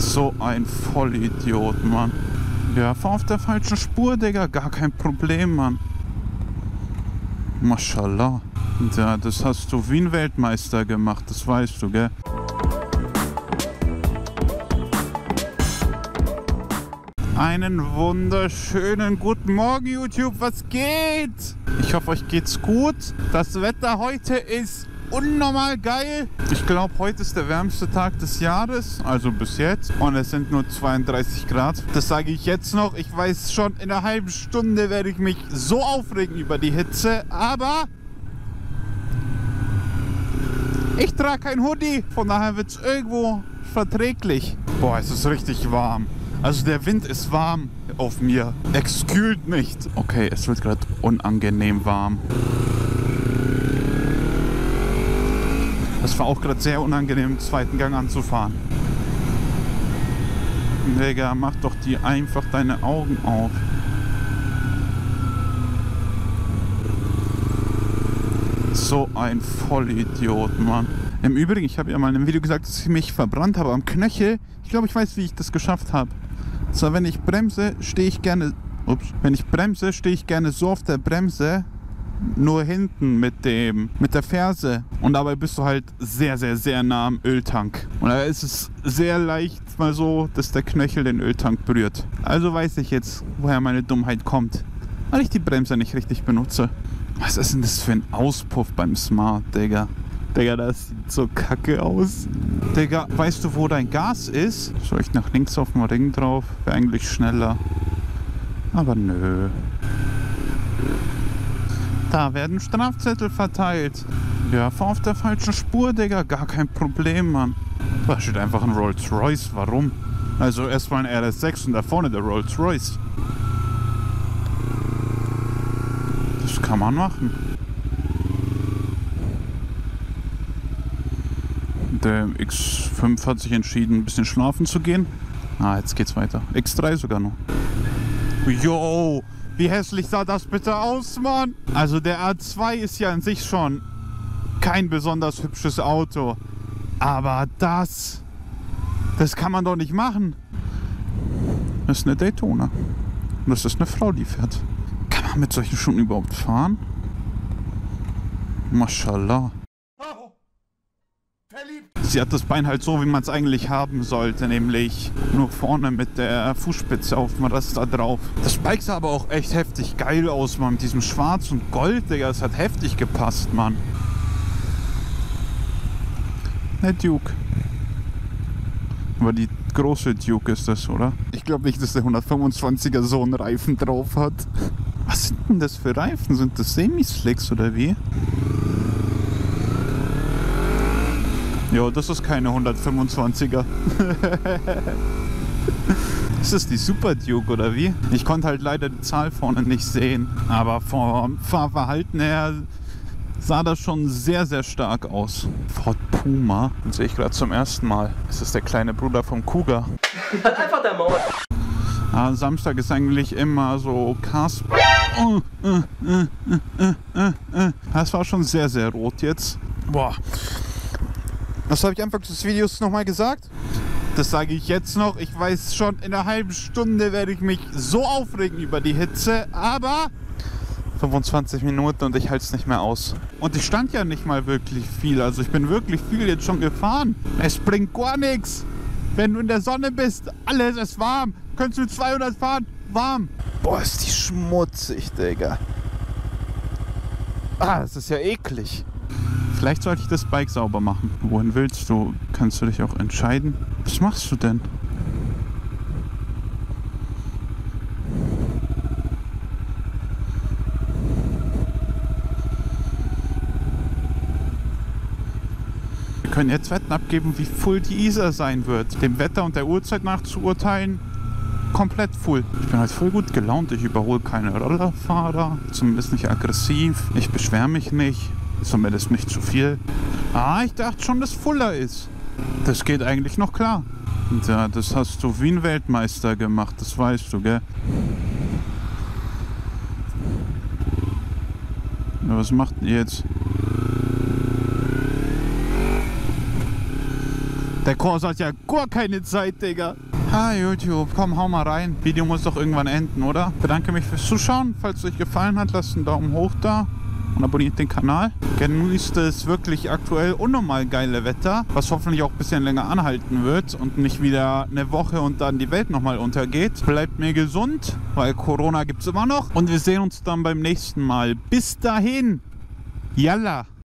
So ein Vollidiot, Mann. Ja, fahr auf der falschen Spur, Digga. Gar kein Problem, Mann. Mashallah. Ja, das hast du wie ein Weltmeister gemacht, das weißt du, gell? Einen wunderschönen guten Morgen, YouTube. Was geht? Ich hoffe, euch geht's gut. Das Wetter heute ist unnormal geil. Ich glaube, heute ist der wärmste Tag des Jahres, also bis jetzt. Und es sind nur 32 Grad. Das sage ich jetzt noch. Ich weiß schon, in einer halben Stunde werde ich mich so aufregen über die Hitze. Aber ich trage kein Hoodie. Von daher wird es irgendwo verträglich. Boah, es ist richtig warm. Also der Wind ist warm auf mir. Es kühlt nicht. Okay, es wird gerade unangenehm warm. Es war auch gerade sehr unangenehm, im zweiten Gang anzufahren. Digga, mach doch einfach deine Augen auf. So ein Vollidiot, Mann. Im Übrigen, ich habe ja mal in einem Video gesagt, dass ich mich verbrannt habe am Knöchel. Ich glaube, ich weiß, wie ich das geschafft habe. So, wenn ich bremse, stehe ich gerne... Wenn ich bremse, stehe ich gerne so auf der Bremse, nur hinten mit der Ferse. Und dabei bist du halt sehr, sehr, sehr nah am Öltank. Und da ist es sehr leicht mal so, dass der Knöchel den Öltank berührt. Also weiß ich jetzt, woher meine Dummheit kommt. Weil ich die Bremse nicht richtig benutze. Was ist denn das für ein Auspuff beim Smart, Digga? Digga, das sieht so kacke aus. Digga, weißt du, wo dein Gas ist? Soll ich nach links auf dem Ring drauf? Wäre eigentlich schneller. Aber nö. Da werden Strafzettel verteilt. Ja, fahr auf der falschen Spur, Digga. Gar kein Problem, Mann. Da steht einfach ein Rolls-Royce. Warum? Also erstmal ein RS6 und da vorne der Rolls-Royce. Das kann man machen. Der X5 hat sich entschieden, ein bisschen schlafen zu gehen. Ah, jetzt geht's weiter. X3 sogar noch. Yo, wie hässlich sah das bitte aus, Mann? Also der A2 ist ja an sich schon kein besonders hübsches Auto. Aber das kann man doch nicht machen. Das ist eine Daytona. Und das ist eine Frau, die fährt. Kann man mit solchen Schuhen überhaupt fahren? Mashallah. Sie hat das Bein halt so, wie man es eigentlich haben sollte, nämlich nur vorne mit der Fußspitze auf dem Raster drauf. Das Bike sah aber auch echt heftig geil aus, Mann, mit diesem Schwarz und Gold, Digga, das hat heftig gepasst, Mann. Der Duke. Aber die große Duke ist das, oder? Ich glaube nicht, dass der 125er so einen Reifen drauf hat. Was sind denn das für Reifen? Sind das Semi-Slicks oder wie? Jo, das ist keine 125er. Ist das die Super Duke oder wie? Ich konnte halt leider die Zahl vorne nicht sehen. Aber vom Fahrverhalten her sah das schon sehr, sehr stark aus. Ford Puma, den sehe ich gerade zum ersten Mal. Das ist der kleine Bruder vom Cougar. Halt einfach der Maul. Ah, Samstag ist eigentlich immer so Cars. Das war schon sehr, sehr rot jetzt. Boah. Was habe ich am Anfang des Videos nochmal gesagt? Das sage ich jetzt noch. Ich weiß schon, in einer halben Stunde werde ich mich so aufregen über die Hitze. Aber 25 Minuten und ich halte es nicht mehr aus. Und ich stand ja nicht mal wirklich viel. Also ich bin wirklich viel jetzt schon gefahren. Es bringt gar nichts. Wenn du in der Sonne bist, alles ist warm. Könntest du 200 fahren? Warm. Boah, ist die schmutzig, Digga. Ah, das ist ja eklig. Vielleicht sollte ich das Bike sauber machen. Wohin willst du? Kannst du dich auch entscheiden? Was machst du denn? Wir können jetzt Wetten abgeben, wie voll die Isar sein wird. Dem Wetter und der Uhrzeit nach zu urteilen, komplett full. Ich bin halt voll gut gelaunt. Ich überhole keine Rollerfahrer. Zumindest nicht aggressiv. Ich beschwere mich nicht. Zumindest nicht zu viel. Ah, ich dachte schon, dass Fuller ist. Das geht eigentlich noch klar. Ja, das hast du wie ein Weltmeister gemacht, das weißt du, gell? Ja, was macht ihr jetzt? Der Corsa hat ja gar keine Zeit, Digga. Ah, YouTube, komm, hau mal rein. Video muss doch irgendwann enden, oder? Bedanke mich fürs Zuschauen. Falls es euch gefallen hat, lasst einen Daumen hoch da und abonniert den Kanal. Genießt das wirklich aktuell unnormal geile Wetter, was hoffentlich auch ein bisschen länger anhalten wird und nicht wieder eine Woche und dann die Welt nochmal untergeht. Bleibt mir gesund, weil Corona gibt es immer noch. Und wir sehen uns dann beim nächsten Mal. Bis dahin. Yalla.